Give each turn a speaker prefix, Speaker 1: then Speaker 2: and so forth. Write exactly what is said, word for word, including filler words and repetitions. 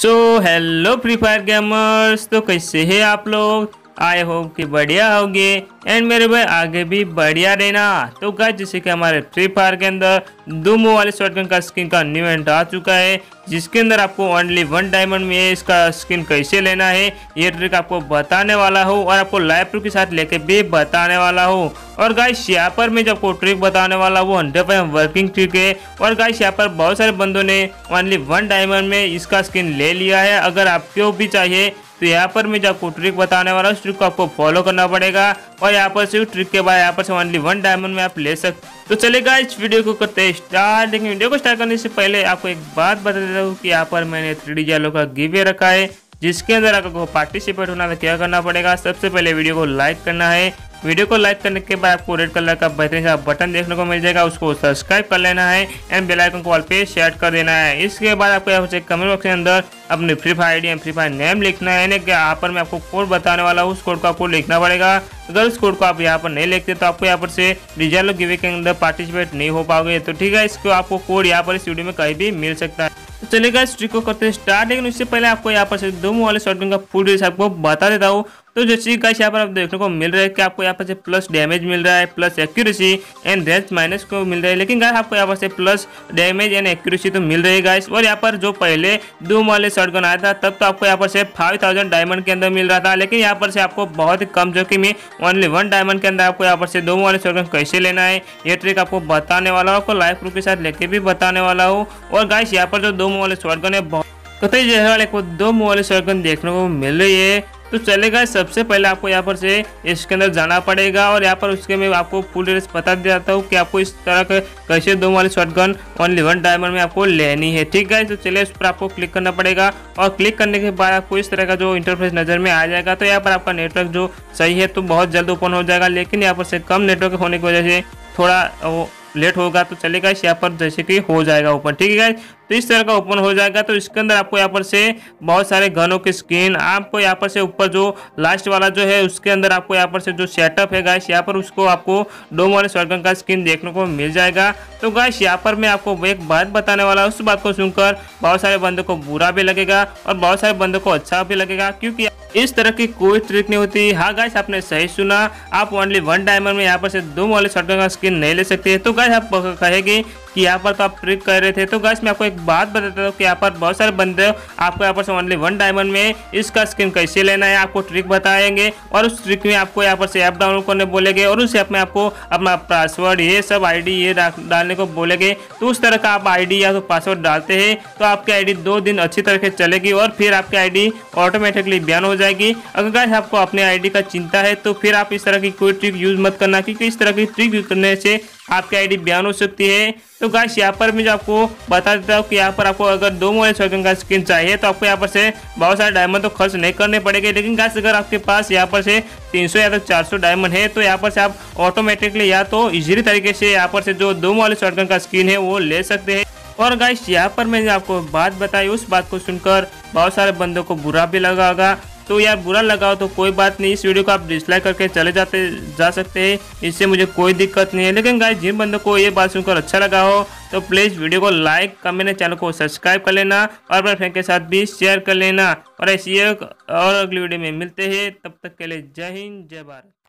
Speaker 1: सो hello Free Fire gamers, तो कैसे हैं आप लोग। आई होप कि बढ़िया होंगे एंड मेरे भाई आगे भी बढ़िया रहना। तो गाइस जैसे कि हमारे फ्री फायर के अंदर डूमो वाले शॉटगन का स्किन का न्यू इवेंट आ चुका है, जिसके अंदर आपको ओनली वन डायमंड में इसका स्किन कैसे लेना है ये ट्रिक आपको बताने वाला हूँ और आपको लाइव प्रूफ के साथ लेके भी बताने वाला हूँ। और गाइस यहाँ पर मैं जो आपको ट्रिक बताने वाला वो हंड्रेड परसेंट वर्किंग ट्रिक है। और गाइस यहाँ पर बहुत सारे बंदों ने ओनली वन डायमंड में इसका स्किन ले लिया है। अगर आपको भी चाहिए तो यहाँ पर मैं जो आपको ट्रिक बताने वाला हूँ उस ट्रिक को आपको फॉलो करना पड़ेगा और यहाँ पर से ट्रिक के बाद यहाँ पर से ओनली वन डायमंड में आप ले सकते। तो चलेगा इस वीडियो को करते हैं स्टार्ट। लेकिन वीडियो को स्टार्ट करने से पहले आपको एक बात बता देता हूँ कि यहाँ पर मैंने थ्री डी जालो का गिवे रखा है, जिसके अंदर आपको पार्टिसिपेट होना तो क्या करना पड़ेगा। सबसे पहले वीडियो को लाइक करना है। वीडियो को लाइक करने के बाद आपको रेड कलर का बेहतरीन सा बटन देखने को मिल जाएगा, उसको सब्सक्राइब कर लेना है एंड बेल आइकन को ऑल पे सेट कर देना है। इसके बाद आपको यहाँ से कमेंट बॉक्स के अंदर अपनी Free Fire ID and Free Fire name लिखना है। यानी कि यहाँ पर मैं आपको कोड बताने वाला हूँ, उस कोड को आपको लिखना पड़ेगा। अगर उस कोड को आप यहाँ पर नहीं लिखते तो आपको यहाँ पर से रिजल्ट गिवे के अंदर पार्टिसिपेट नहीं हो पाओगे। तो ठीक है, इसको आपको कोड यहाँ पर इस वीडियो में कहीं भी मिल सकता है। तो चलेगा इस ट्रिक को करते हैं स्टार्ट। लेकिन उससे पहले आपको यहाँ पर से दो वाले शॉटगन का फुल डिटेल्स आपको बता देता हूँ। तो जैसे गाइस यहाँ पर आप देखने को मिल रहा है कि आपको यहाँ पर से प्लस डैमेज मिल रहा है, plus accuracy and range minus को मिल रहा है। लेकिन गाइस आपको यहाँ पर से प्लस डैमेज एंड एक्यूरेसी तो मिल रही है गाइस। और यहाँ पर जो पहले दो वाले शॉटगन आया था तब तो आपको यहाँ पर से फाइव थाउजेंड डायमंड के अंदर मिल रहा था, लेकिन यहाँ पर से आपको बहुत ही कम जो कि मैं ओनली वन डायमंड के अंदर आपको यहाँ पर से दो वाले शॉटगन कैसे लेना है ये ट्रिक आपको बताने वाला हूँ, आपको लाइव प्रूफ के साथ लेके भी बताने वाला हूँ। और गाइस यहाँ पर जो दो वाले शॉटगन है बहुत कतई जगह वाले को दो वाले शॉटगन देखने को मिल रही है। तो चलेगा सबसे पहले आपको यहाँ पर से इसके अंदर जाना पड़ेगा और यहाँ पर उसके मैं आपको फुल डिटेल्स बता देता हूँ कि आपको इस तरह के कैसे दो वाली शॉटगन ओनली वन डायमंड में आपको लेनी है। ठीक है, तो चलिए उस पर आपको क्लिक करना पड़ेगा और क्लिक करने के बाद आपको इस तरह का जो इंटरफेस नजर में आ जाएगा। तो यहाँ पर आपका नेटवर्क जो सही है तो बहुत जल्द ओपन हो जाएगा, लेकिन यहाँ पर से कम नेटवर्क होने की वजह से थोड़ा लेट होगा। तो चलेगा यहाँ पर जैसे कि हो जाएगा ओपन। ठीक है, तो इस तरह का ओपन हो जाएगा। तो इसके अंदर आपको यहाँ पर से बहुत सारे गनों की स्किन आपको यहाँ पर से ऊपर जो लास्ट वाला जो है उसके अंदर आपको यहाँ पर से जो सेटअप है गाइस यहाँ पर उसको आपको डोम वाले शॉटगन का स्किन देखने को मिल जाएगा। तो गाइस यहाँ पर मैं आपको एक बात बताने वाला हूँ, उस बात को सुनकर बहुत सारे बंदों को बुरा भी लगेगा और बहुत सारे बंदों को अच्छा भी लगेगा, क्योंकि इस तरह की कोई ट्रिक नहीं होती। हाँ गाइस आपने सही सुना, आप ओनली वन डायमंड में यहाँ पर से दो वाले शॉटगन का स्किन नहीं ले सकते। तो गाइस आप कहेंगे कि यहाँ पर तो आप ट्रिक कर रहे थे। तो गाइस मैं आपको एक बात बताता हूँ कि यहाँ पर बहुत सारे बंदे आपको यहाँ पर से ओनली वन डायमंड में इसका स्किन कैसे लेना है आपको ट्रिक बताएंगे और उस ट्रिक में आपको यहाँ पर से ऐप डाउनलोड करने बोलेंगे और उस ऐप में आपको अपना पासवर्ड ये सब आईडी ये डालने को बोलेंगे। तो उस तरह का आप आईडी या तो पासवर्ड डालते हैं तो आपकी आईडी दो दिन अच्छी तरह से चलेगी और फिर आपकी आईडी ऑटोमेटिकली बैन हो जाएगी। अगर गाइस आपको अपने आईडी का चिंता है तो फिर आप इस तरह की कोई ट्रिक यूज मत करना, क्योंकि इस तरह की ट्रिक यूज करने से आपकी आईडी बैन हो सकती है। तो गाइस यहाँ पर मैं जो आपको बता देता हूँ कि यहाँ पर आपको अगर दो वाले शॉटगन का स्किन चाहिए तो आपको यहाँ पर से बहुत सारे डायमंड तो खर्च नहीं करने पड़ेंगे। लेकिन गाइस अगर आपके पास यहाँ पर से तीन सौ या तो चार सौ डायमंड है तो यहाँ पर से आप ऑटोमेटिकली या तो इजीली तरीके से यहाँ पर से जो दो वाले शॉटगन का स्किन है वो ले सकते हैं। और गाइस यहाँ पर मैंने आपको बात बताई, उस बात को सुनकर बहुत सारे बंदों को बुरा भी लगा होगा। तो यार बुरा लगा तो कोई बात नहीं, इस वीडियो को आप डिसलाइक करके चले जाते जा सकते हैं, इससे मुझे कोई दिक्कत नहीं है। लेकिन गाइस जिन बंदों को ये बात सुनकर अच्छा लगा हो तो प्लीज़ वीडियो को लाइक कमेंट चैनल को सब्सक्राइब कर लेना और अपने फ्रेंड के साथ भी शेयर कर लेना। और ऐसी एक और अगली वीडियो में मिलते हैं, तब तक के लिए जय हिंद जय भारत।